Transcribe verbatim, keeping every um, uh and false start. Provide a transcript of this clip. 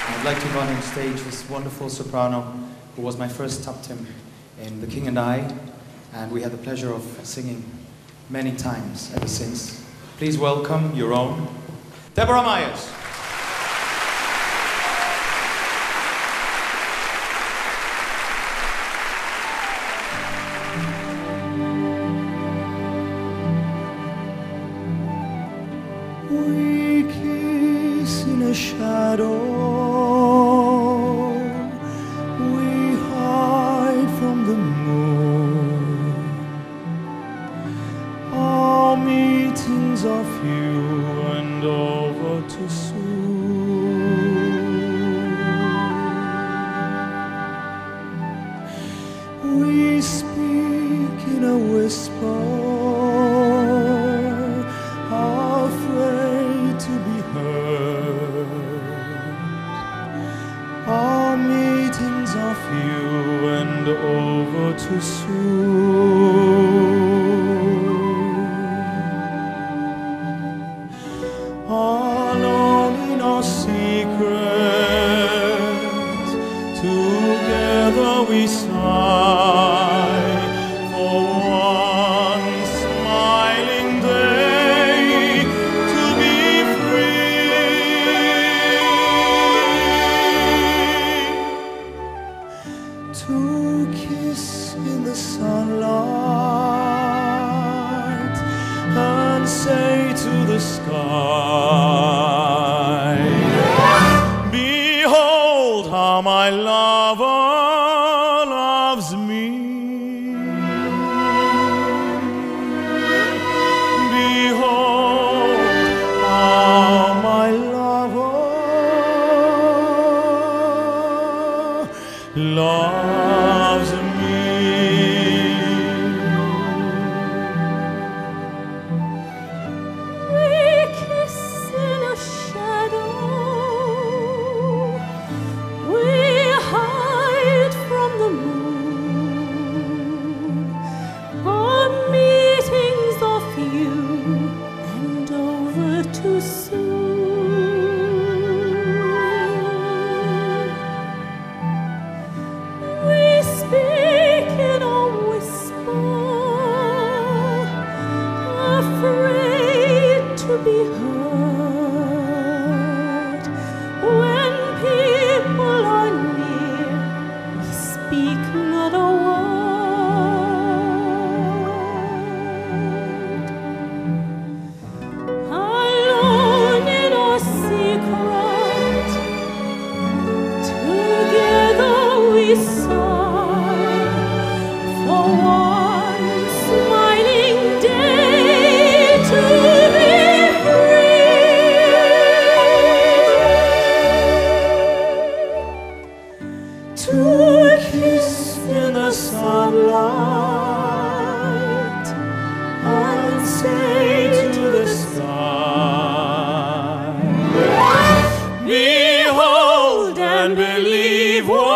I'd like to invite on stage this wonderful soprano who was my first top tim in The King and I, and we had the pleasure of singing many times ever since. Please welcome your own Deborah Myers. We kiss in a shadow, we hide from the moon. Our meetings are few and over too soon. We speak in a whisper, our meetings are few and over too soon. Alone in our secret, together we sigh for one smiling day to be free. To kiss in the sunlight and say to the sky, behold how my lover loves me. Behold how my lover loves me. We kiss in a shadow, we hide from the moon. Our meetings are few and over too soon. We speak in a whisper, afraid to be heard. When people are near, we speak not a word. Alone in our secret, together we sigh for one smiling day to be free. To kiss in the sunlight and say to the sky, behold and believe what